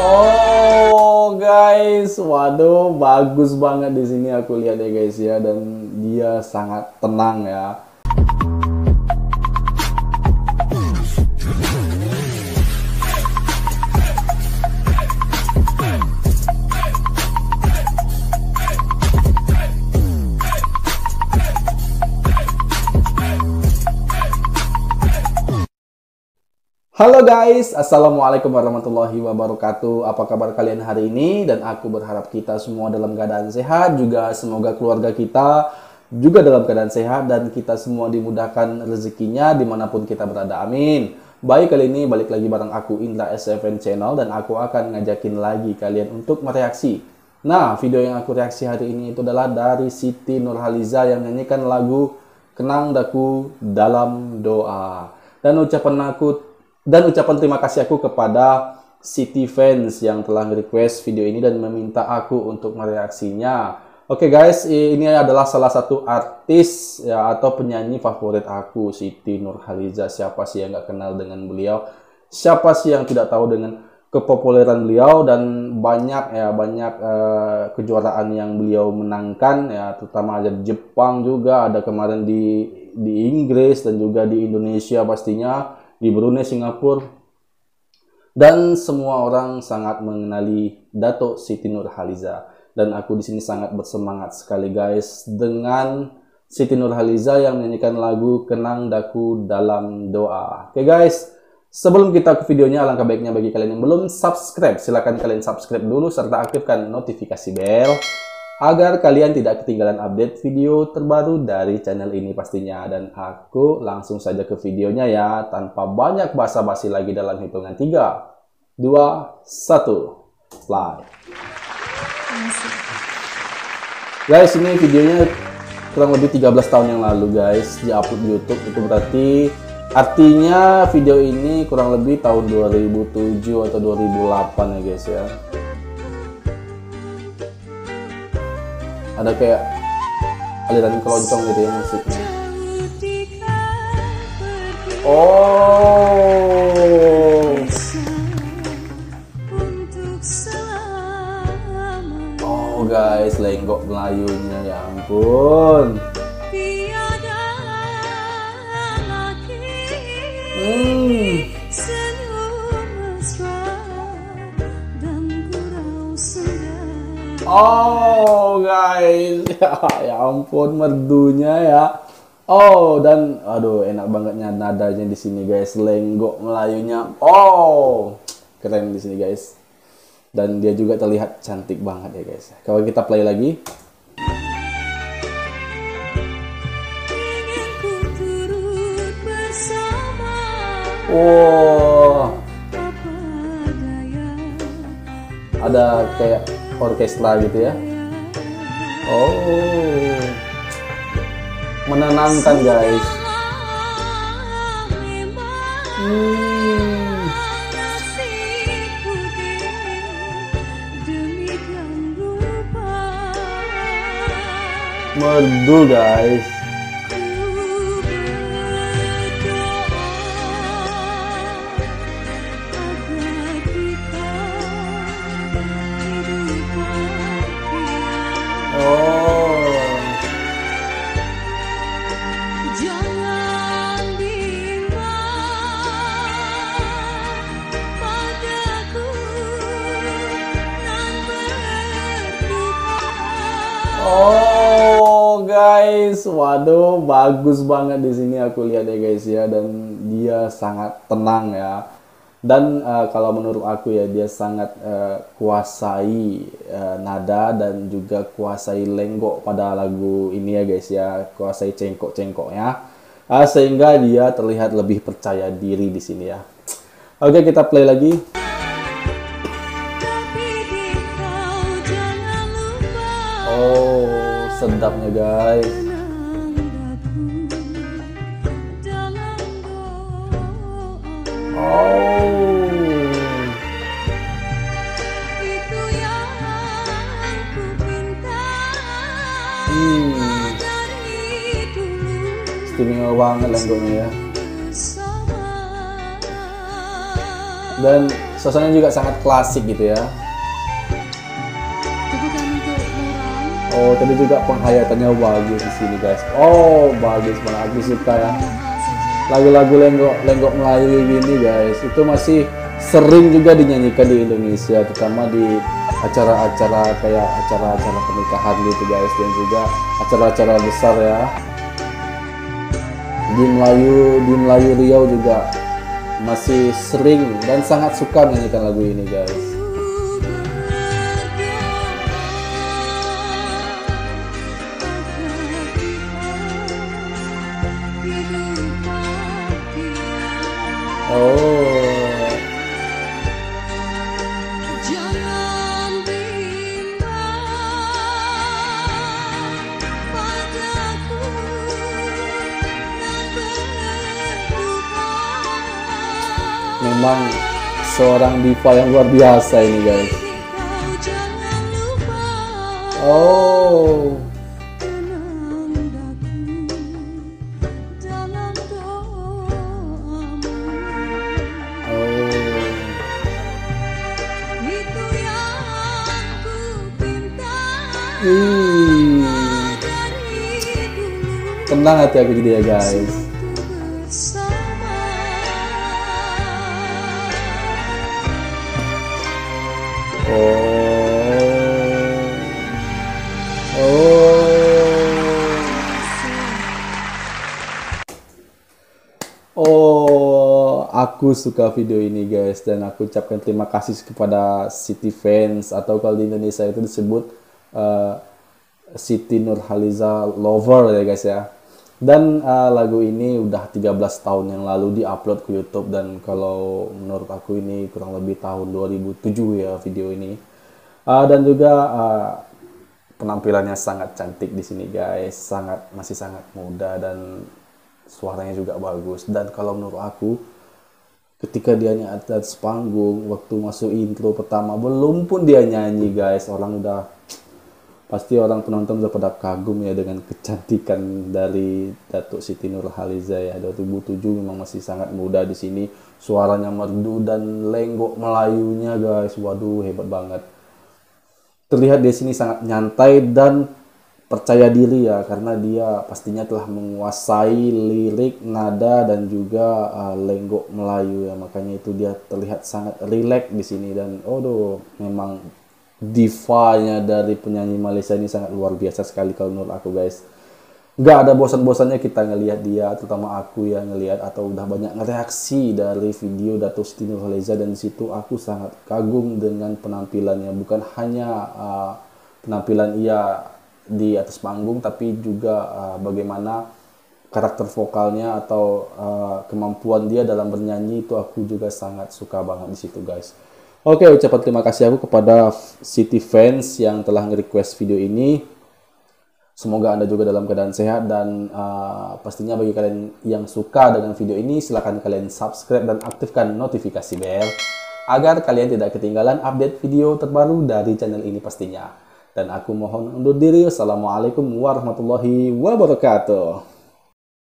Oh guys, waduh bagus banget di sini aku lihat ya guys ya, dan dia sangat tenang ya. Halo guys, assalamualaikum warahmatullahi wabarakatuh. Apa kabar kalian hari ini? Dan aku berharap kita semua dalam keadaan sehat, juga semoga keluarga kita juga dalam keadaan sehat, dan kita semua dimudahkan rezekinya dimanapun kita berada, amin. Baik, kali ini balik lagi bareng aku Indra SFN Channel, dan aku akan ngajakin lagi kalian untuk mereaksi. Nah, video yang aku reaksi hari ini itu adalah dari Siti Nurhaliza yang menyanyikan lagu Kenang Daku Dalam Doa. Dan ucapan terima kasih aku kepada Siti Fans yang telah request video ini dan meminta aku untuk mereaksinya. Oke guys, ini adalah salah satu artis ya, atau penyanyi favorit aku, Siti Nurhaliza. Siapa sih yang nggak kenal dengan beliau? Siapa sih yang tidak tahu dengan kepopuleran beliau, dan banyak kejuaraan yang beliau menangkan ya, terutama ada di Jepang juga, ada kemarin di Inggris, dan juga di Indonesia pastinya, di Brunei, Singapura, dan semua orang sangat mengenali Dato' Siti Nurhaliza. Dan aku di sini sangat bersemangat sekali guys dengan Siti Nurhaliza yang menyanyikan lagu Kenang Daku Dalam Doa. Oke guys, sebelum kita ke videonya, alangkah baiknya bagi kalian yang belum subscribe, silahkan kalian subscribe dulu serta aktifkan notifikasi bel agar kalian tidak ketinggalan update video terbaru dari channel ini pastinya. Dan aku langsung saja ke videonya ya, tanpa banyak basa-basi lagi, dalam hitungan 3, 2, 1, play. Guys, ini videonya kurang lebih 13 tahun yang lalu guys, di-upload YouTube. Itu berarti artinya video ini kurang lebih tahun 2007 atau 2008 ya guys ya. Ada kayak aliran keroncong gitu ya musiknya. Oh guys, lenggok Melayunya, ya ampun. Oh guys, ya ampun merdunya ya. Oh, dan aduh enak bangetnya nadanya di sini guys, lenggok Melayunya. Oh, keren di sini guys. Dan dia juga terlihat cantik banget ya guys. Kalau kita play lagi. Wow. Ada kayak orkestra gitu ya. Oh, menenangkan guys. Merdu guys. Oh guys, waduh bagus banget di sini aku lihat ya guys ya, dan dia sangat tenang ya. Dan kalau menurut aku ya, dia sangat kuasai nada dan juga kuasai lenggok pada lagu ini ya guys ya, kuasai cengkok-cengkoknya, sehingga dia terlihat lebih percaya diri di sini ya. Oke, kita play lagi. Oh, sedapnya guys. Istimewa banget lenggoknya ya. Dan suasananya juga sangat klasik gitu ya. Oh, tadi juga penghayatannya bagus di sini guys. Oh, bagus banget, aku suka ya. Lagu-lagu lenggok Melayu gini guys, itu masih sering juga dinyanyikan di Indonesia, terutama di acara-acara kayak acara-acara pernikahan gitu guys, dan juga acara-acara besar ya. Di Melayu Riau juga masih sering dan sangat suka menyanyikan lagu ini guys. Oh, memang seorang diva yang luar biasa ini guys. Oh, tenang hati aku jadi ya guys. Oh, aku suka video ini guys, dan aku ucapkan terima kasih kepada Siti Fans, atau kalau di Indonesia itu disebut Siti Nurhaliza Lover ya guys ya. Dan lagu ini udah 13 tahun yang lalu diupload ke YouTube, dan kalau menurut aku ini kurang lebih tahun 2007 ya video ini. Dan juga penampilannya sangat cantik di sini guys, masih sangat muda dan suaranya juga bagus. Dan kalau menurut aku, ketika dia di atas panggung waktu masuk intro pertama, belum pun dia nyanyi guys, pasti orang penonton udah pada kagum ya dengan kecantikan dari Datuk Siti Nurhaliza ya. 2007 memang masih sangat muda di sini, suaranya merdu dan lenggok Melayunya guys, waduh hebat banget. Terlihat di sini sangat nyantai dan percaya diri ya, karena dia pastinya telah menguasai lirik, nada, dan juga lenggok Melayu ya, makanya itu dia terlihat sangat rileks di sini. Dan memang divanya dari penyanyi Malaysia ini sangat luar biasa sekali kalau menurut aku guys. Nggak ada bosan-bosannya kita ngelihat dia, terutama aku yang ngelihat, atau udah banyak reaksi dari video Datuk Siti Nurhaliza, dan di situ aku sangat kagum dengan penampilannya. Bukan hanya penampilan ia di atas panggung, tapi juga bagaimana karakter vokalnya atau kemampuan dia dalam bernyanyi, itu aku juga sangat suka banget di situ guys. Oke, ucapan terima kasih aku kepada Siti Fans yang telah nge-request video ini. Semoga Anda juga dalam keadaan sehat, dan pastinya bagi kalian yang suka dengan video ini, silahkan kalian subscribe dan aktifkan notifikasi bell agar kalian tidak ketinggalan update video terbaru dari channel ini pastinya. Dan aku mohon undur diri. Wassalamualaikum warahmatullahi wabarakatuh.